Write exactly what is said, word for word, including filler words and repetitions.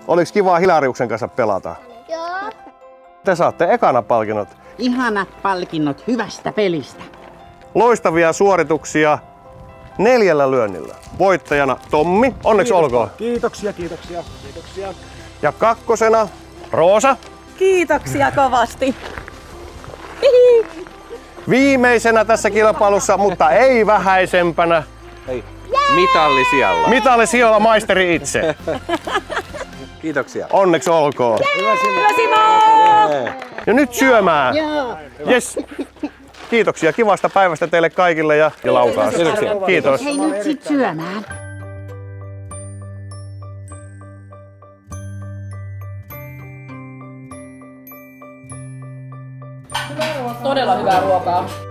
Oliko kivaa Hilariuksen kanssa pelata? Joo. Te saatte ekana palkinnot. Ihanat palkinnot hyvästä pelistä. Loistavia suorituksia neljällä lyönnillä. Voittajana Tommi, onneksi Kiitos. olkoon. Kiitoksia, kiitoksia, kiitoksia. Ja kakkosena Roosa. Kiitoksia kovasti. Viimeisenä tässä kilpailussa, mutta ei vähäisempänä. Hei, mitalli siellä. Mitalli sijoilla maisteri itse. Kiitoksia. Onneksi olkoon. Hyvä sinne. Simo! Ja nyt syömään. Joo. Yes. Kiitoksia kivasta päivästä teille kaikille ja, ja laukaus. Kiitoksia. Kiitos. Hei nyt sit syömään. Todella hyvää ruokaa.